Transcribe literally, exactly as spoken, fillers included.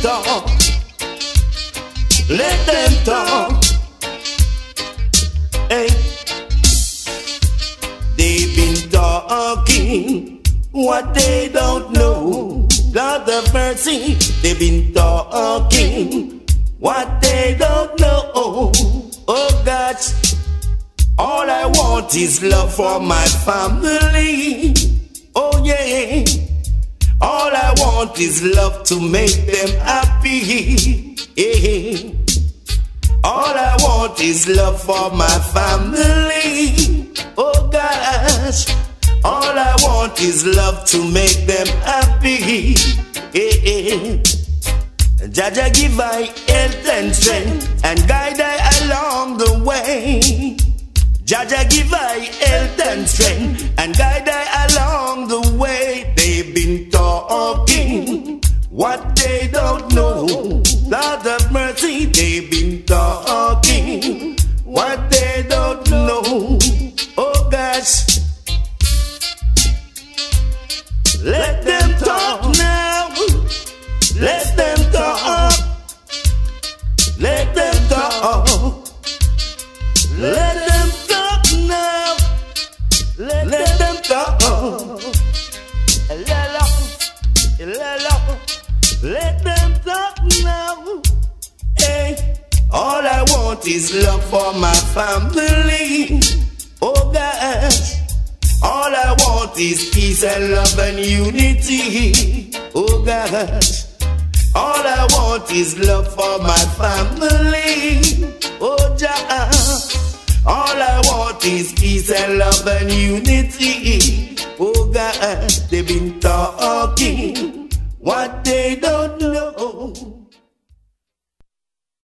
talk. Let them talk. Hey, they've been talking what they don't know. Lord of mercy, they've been talking what they don't know. Oh God, all I want is love for my family. Oh yeah, all I want is love to make them happy. Yeah. All I want is love for my family. Oh gosh, all I want is love to make them happy. Yeah. Jaja give I health and strength and guide I along the way. Jaja give I health and strength and guide I along the way. They've been talking what they don't know. Lord of mercy, they've been talking what they don't know. Oh gosh, let them talk now. Let them talk. Let them talk. Let them talk now. Let, let them talk. Let them talk now. Hey, all I want is love for my family. Oh gosh, all I want is peace and love and unity. Oh gosh, all I want is love for my family. Oh gosh, all I want is peace and love and unity. Oh gosh, they've been talking what they don't know.